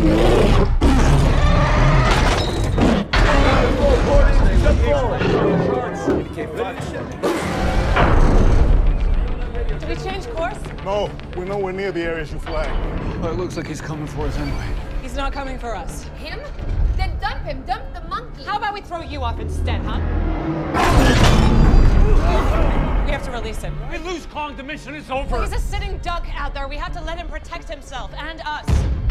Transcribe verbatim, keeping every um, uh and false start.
Did we change course? No, we're nowhere near the areas you flagged. Well, it looks like he's coming for us anyway. He's not coming for us. Him? Then dump him. Dump the monkey. How about we throw you off instead, huh? We have to release him. We lose Kong, the mission is over. Well, he's a sitting duck out there. We have to let him protect himself and us.